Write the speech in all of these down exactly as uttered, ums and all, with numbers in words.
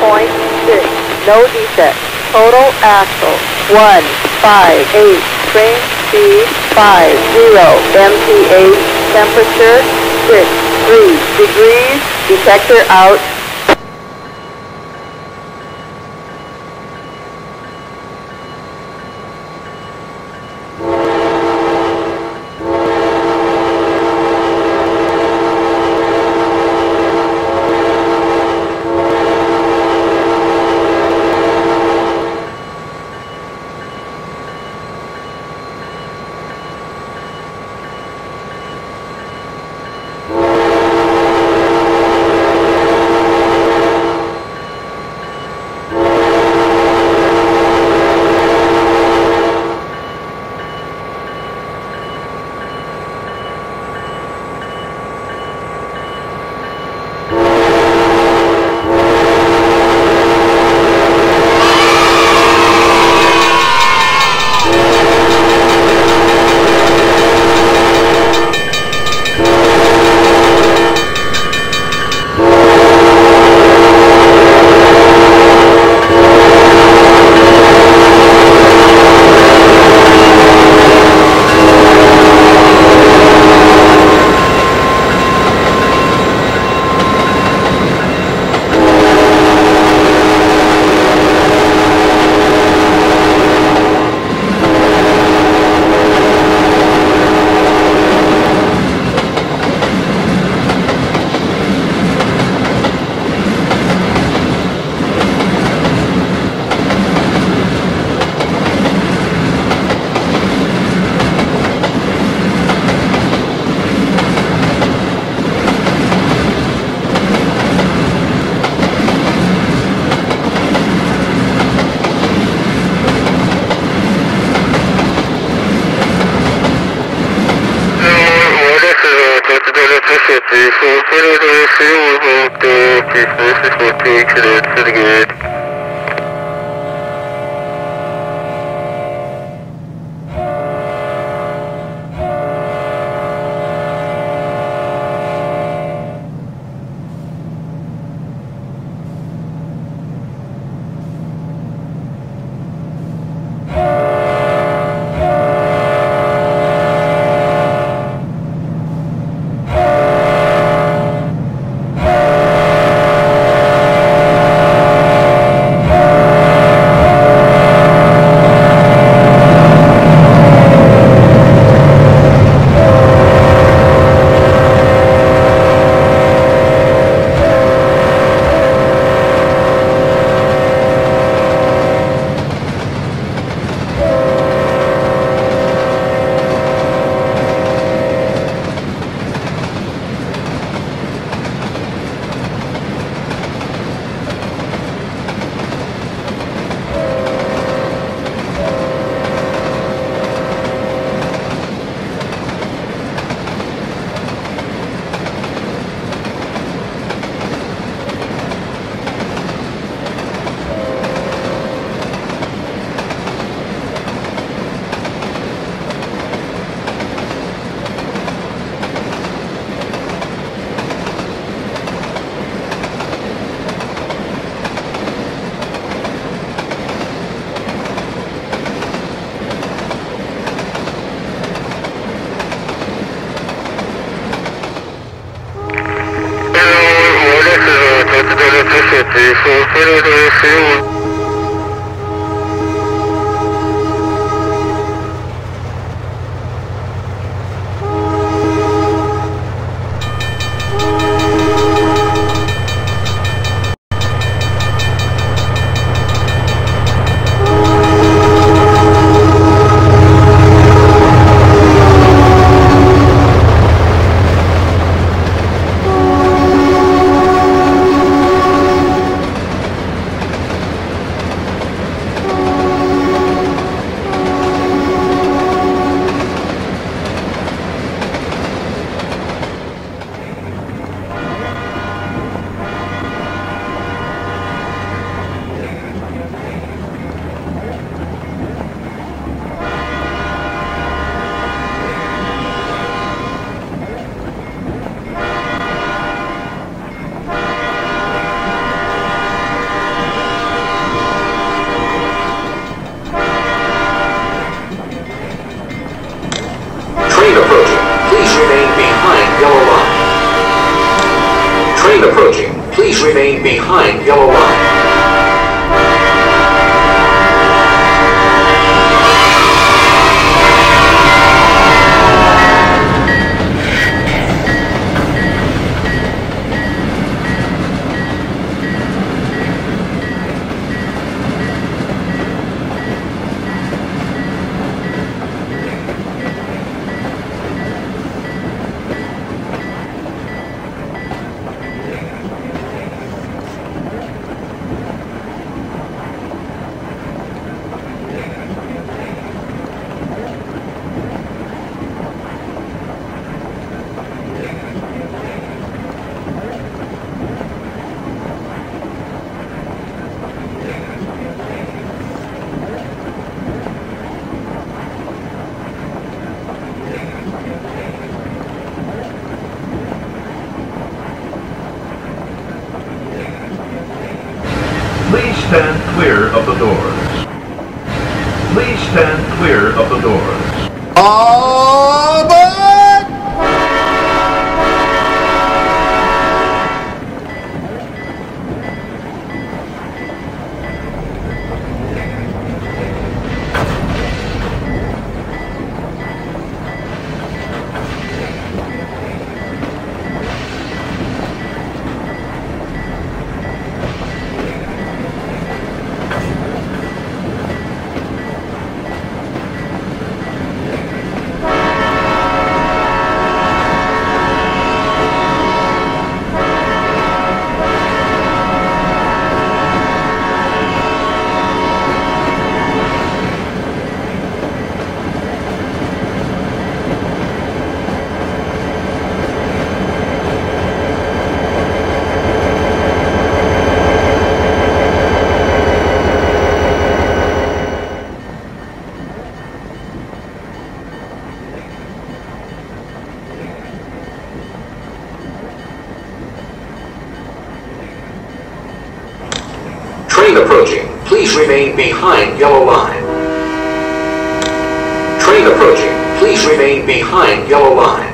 point six. No defect. Total axle one five eight. Train speed five zero. M P H temperature six three degrees. Detector out. remain behind yellow line. Train approaching. Please remain behind yellow line. Please stand clear of the doors. Please stand clear of the doors. All aboard! Train approaching. Please remain behind yellow line. Train approaching. Please remain behind yellow line.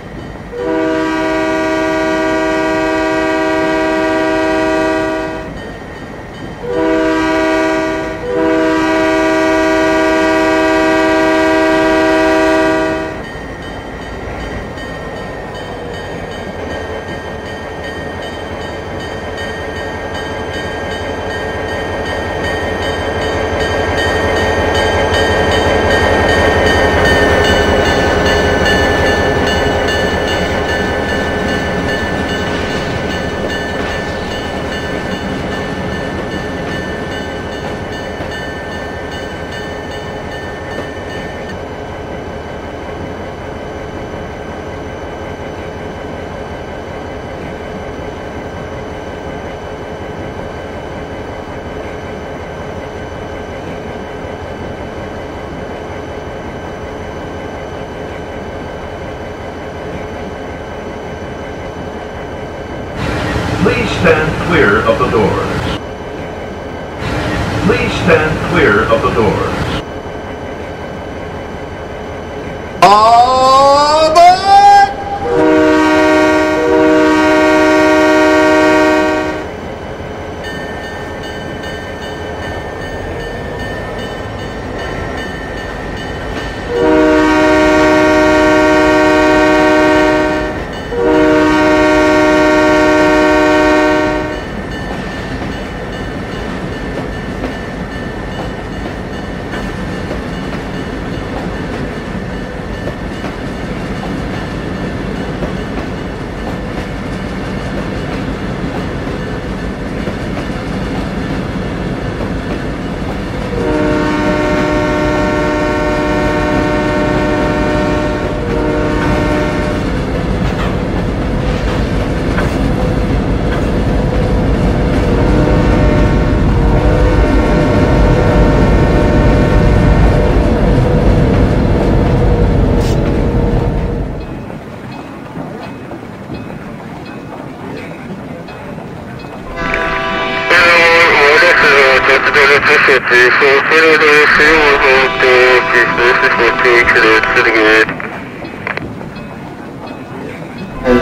Please stand clear of the doors. Please stand clear of the doors. All aboard!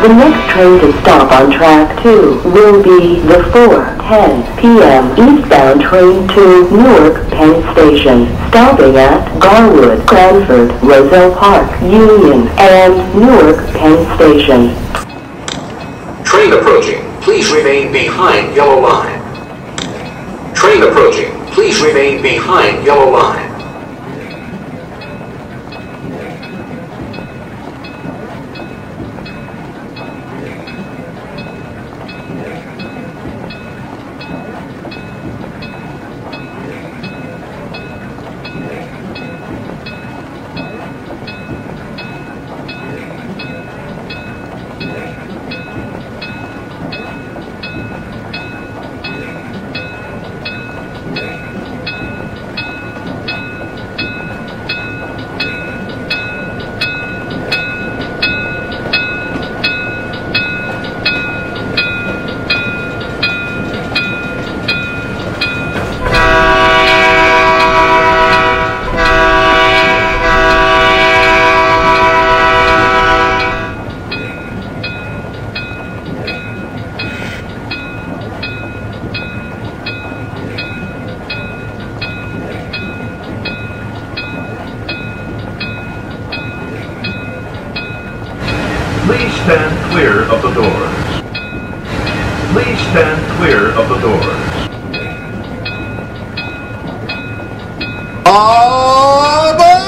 The next train to stop on track two will be the four ten p m eastbound train to Newark Penn Station, stopping at Garwood, Cranford, Roselle Park, Union, and Newark Penn Station. Train approaching. Please remain behind yellow line. Train approaching. Please remain behind yellow line. Please stand clear of the doors. Please stand clear of the doors. Abba!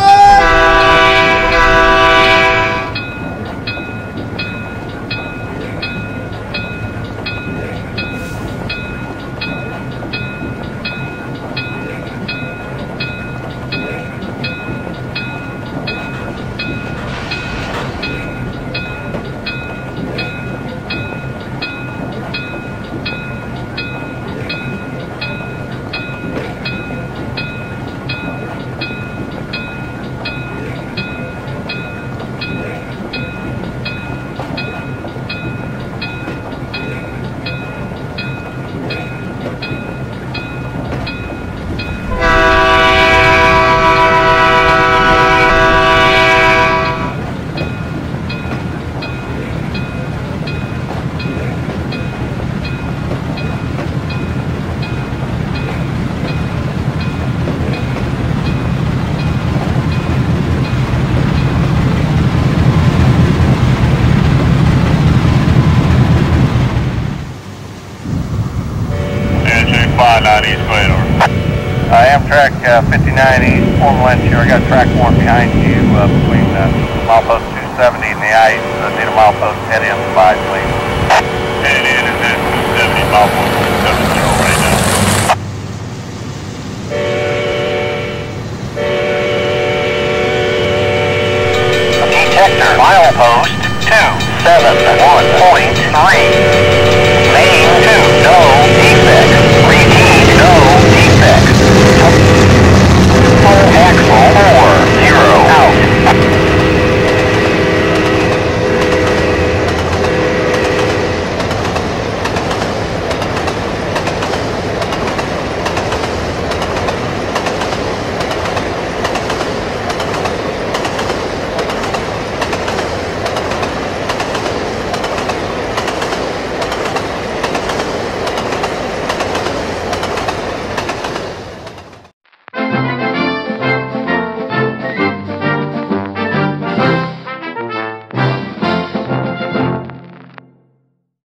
Uh, Amtrak uh, fifty-nine East, form one sure. I got track one behind you uh, between uh, milepost two seventy and the ice. Uh, need a milepost head in by, please. Head in is at two seventy, milepost two seventy right now. Detector, milepost two seven one point three.